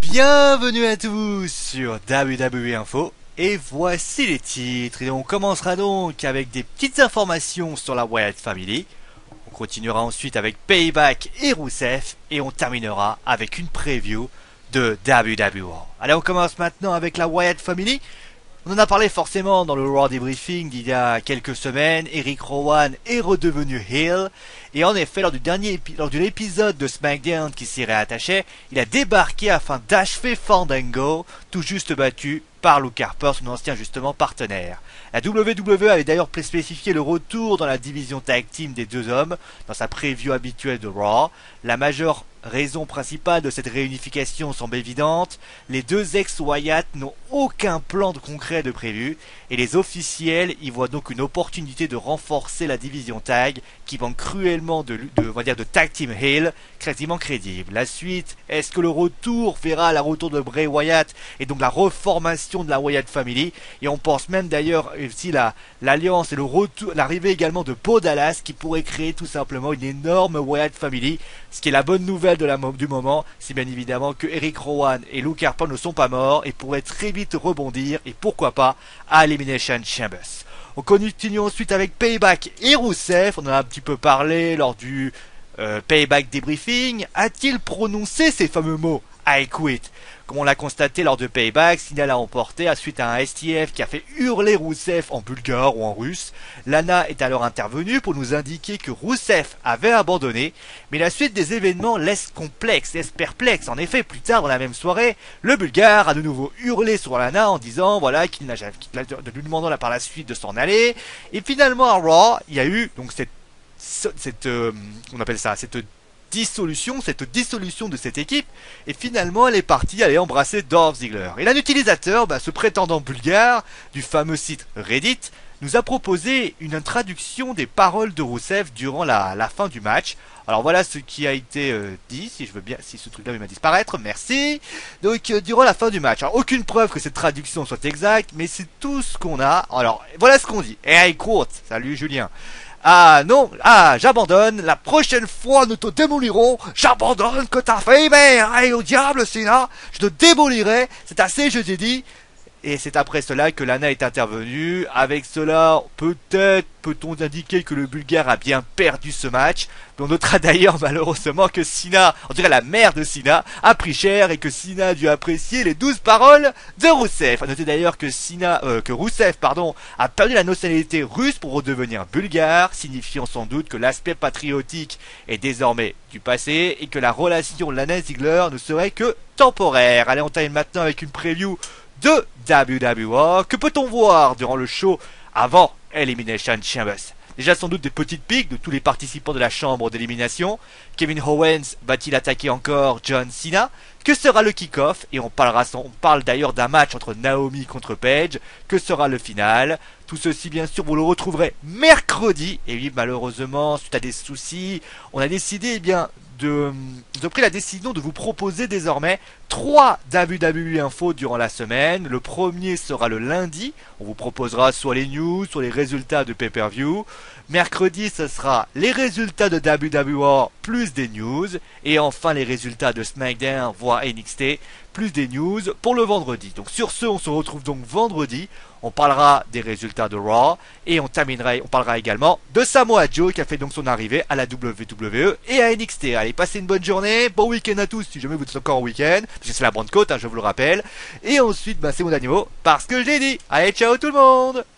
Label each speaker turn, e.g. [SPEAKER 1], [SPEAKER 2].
[SPEAKER 1] Bienvenue à tous sur WWE Info et voici les titres et on commencera donc avec des petites informations sur la Wyatt Family. On continuera ensuite avec Payback et Rusev et on terminera avec une preview de WWE. Allez, on commence maintenant avec la Wyatt Family. On en a parlé forcément dans le Raw Debriefing d'il y a quelques semaines. Eric Rowan est redevenu heel. Et en effet, lors de l'épisode de SmackDown qui s'y réattachait, il a débarqué afin d'achever Fandango, tout juste battu par Luke Harper, son ancien justement partenaire. La WWE avait d'ailleurs spécifié le retour dans la division tag team des deux hommes dans sa preview habituelle de Raw. La majeure raison principale de cette réunification semble évidente, les deux ex-Wyatt n'ont aucun plan concret de prévu et les officiels y voient donc une opportunité de renforcer la division tag qui manque cruellement de tag team heel quasiment crédible. La suite, est-ce que le retour verra la retour de Bray Wyatt et donc la reformation de la Wyatt Family? Et on pense même d'ailleurs aussi l'alliance et le retour, l'arrivée également de Bo Dallas qui pourrait créer tout simplement une énorme Wyatt Family. Ce qui est la bonne nouvelle du moment, c'est bien évidemment que Eric Rowan et Luke Harper ne sont pas morts et pourraient très vite rebondir et pourquoi pas à Elimination Chamber. On continue ensuite avec Payback et Rusev. On en a un petit peu parlé lors du Payback Debriefing. A-t-il prononcé ces fameux mots « I quit » ? Comme on l'a constaté lors de Payback, Cena l'a emporté suite à un STF qui a fait hurler Rusev en bulgare ou en russe. Lana est alors intervenue pour nous indiquer que Rusev avait abandonné, mais la suite des événements laisse perplexe. En effet, plus tard dans la même soirée, le bulgare a de nouveau hurlé sur Lana en disant voilà qu'il lui demandant par la suite de s'en aller. Et finalement à Raw, il y a eu donc cette dissolution de cette équipe, et finalement elle est partie aller embrasser Dolph Ziggler. Et l'un utilisateur, ce prétendant bulgare du fameux site Reddit, nous a proposé une traduction des paroles de Rusev durant la fin du match. Alors voilà ce qui a été dit, si ce truc-là va disparaître, merci. Donc durant la fin du match, alors aucune preuve que cette traduction soit exacte, mais c'est tout ce qu'on a. Alors voilà ce qu'on dit. Et I quote, salut Julien. Ah non, j'abandonne, la prochaine fois nous te démolirons, j'abandonne que t'as fait, mais allez au diable Cena, je te démolirai, c'est assez je t'ai dit. Et c'est après cela que Lana est intervenue. Avec cela, peut-on indiquer que le Bulgare a bien perdu ce match. On notera d'ailleurs malheureusement que Cena, on dirait la mère de Cena, a pris cher et que Cena a dû apprécier les 12 paroles de Rusev. A noter d'ailleurs que Rusev a perdu la nationalité russe pour redevenir bulgare, signifiant sans doute que l'aspect patriotique est désormais du passé et que la relation Lana-Ziggler ne serait que temporaire. Allez, on termine maintenant avec une preview de WWE. Que peut-on voir durant le show avant Elimination Chamber? Déjà sans doute des petites piques de tous les participants de la chambre d'élimination. Kevin Owens va-t-il attaquer encore John Cena? Que sera le kick-off? Et on parle d'ailleurs d'un match entre Naomi contre Paige. Que sera le final? Tout ceci bien sûr vous le retrouverez mercredi. Et oui, malheureusement, suite à des soucis, on a décidé nous a pris la décision de vous proposer désormais 3 WWE Infos durant la semaine. Le premier sera le lundi. On vous proposera soit les news, soit les résultats de pay-per-view. Mercredi, ce sera les résultats de WWE plus des news. Et enfin, les résultats de SmackDown, voire NXT, plus des news pour le vendredi. Donc sur ce, on se retrouve donc vendredi. On parlera des résultats de Raw et on parlera également de Samoa Joe qui a fait donc son arrivée à la WWE et à NXT. Allez, passez une bonne journée, bon week-end à tous si jamais vous êtes encore en week-end, parce que c'est la Pentecôte, je vous le rappelle. Et ensuite, c'est mon dernier mot, parce que je l'ai dit. Allez, ciao tout le monde!